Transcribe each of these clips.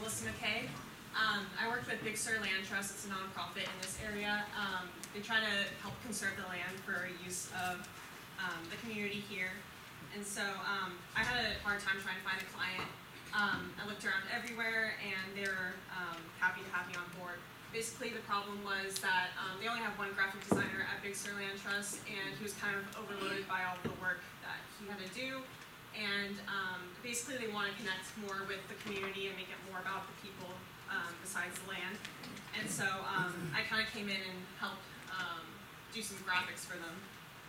Melissa McKay. I worked with Big Sur Land Trust. It's a nonprofit in this area. They try to help conserve the land for use of the community here. And so I had a hard time trying to find a client. I looked around everywhere, and they were happy to have me on board. Basically, the problem was that they only have one graphic designer at Big Sur Land Trust, and he was kind of overloaded by all the work that he had to do. And basically, they want to connect more with the community and make it more about the people besides the land. And so I kind of came in and helped do some graphics for them.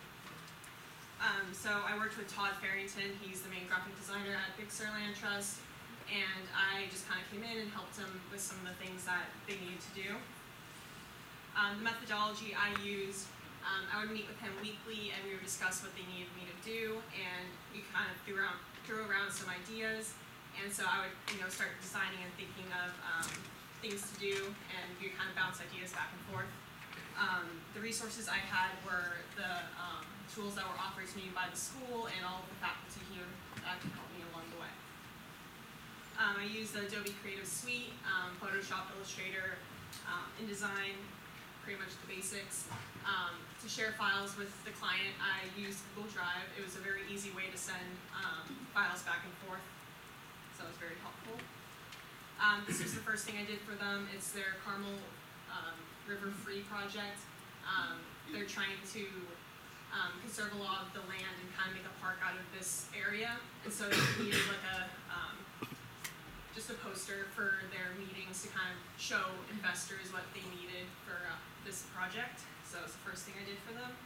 So I worked with Todd Farrington. He's the main graphic designer at Big Sur Land Trust. And I just kind of came in and helped them with some of the things that they needed to do. The methodology I used, I would meet with him weekly, and we would discuss what they needed me to do, and we kind of threw around some ideas. And so I would, start designing and thinking of things to do, and we would kind of bounce ideas back and forth. The resources I had were the tools that were offered to me by the school and all of the faculty here that could help me along the way. I used the Adobe Creative Suite, Photoshop, Illustrator, InDesign, pretty much the basics. To share files with the client, I used Google Drive. It was a very easy way to send files back and forth, so it was very helpful. This was the first thing I did for them. It's their Carmel River Free project. They're trying to conserve a lot of the land and kind of make a park out of this area, and so they needed like just a poster for their meetings to kind of show investors what they needed for this project. So it was the first thing I did for them.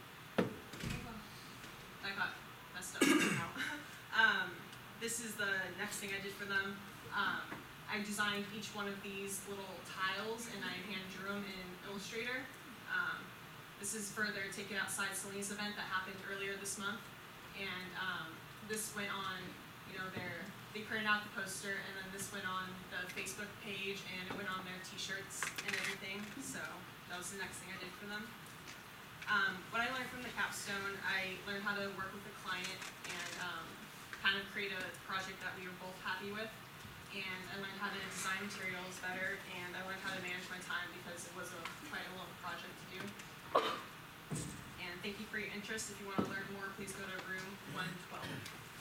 I got messed up somehow. This is the next thing I did for them. I designed each one of these little tiles, and I hand drew them in Illustrator. This is for their Take It Outside Salinas event that happened earlier this month. And this went on, they printed out the poster, and then this went on the Facebook page, and it went on their t-shirts and everything. So that was the next thing I did for them. What I learned from the capstone, I learned how to work with the client and kind of create a project that we were both happy with. And I learned how to design materials better, and I learned how to manage my time because it was quite a long project to do. And thank you for your interest. If you want to learn more, please go to room 112.